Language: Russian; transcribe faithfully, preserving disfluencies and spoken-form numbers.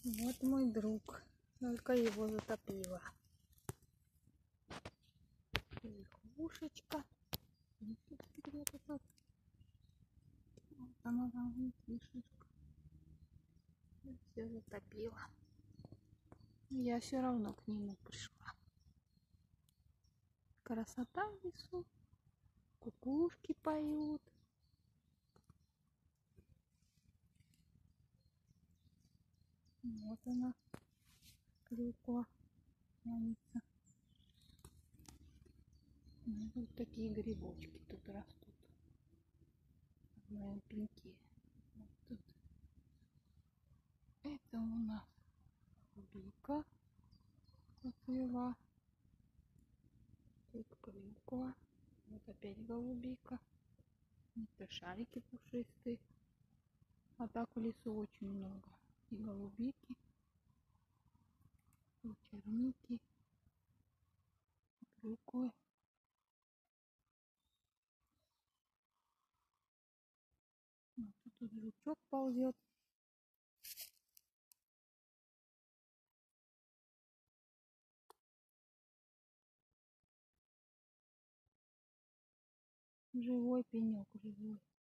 Вот мой друг, только его затопило. Лягушечка. Вот она там, лягушечка. Все затопило. Я все равно к нему пришла. Красота в лесу. Кукушки поют. Вот она, клюква, тянется. Вот такие грибочки тут растут в моем пеньке. Вот тут. Это у нас голубика поцвела. Тут клюква. Вот опять голубика. Это шарики пушистые. А так в лесу очень много. И голубики, и черники, и клюквы. Вот тут жучок ползет. Живой пенек, живой.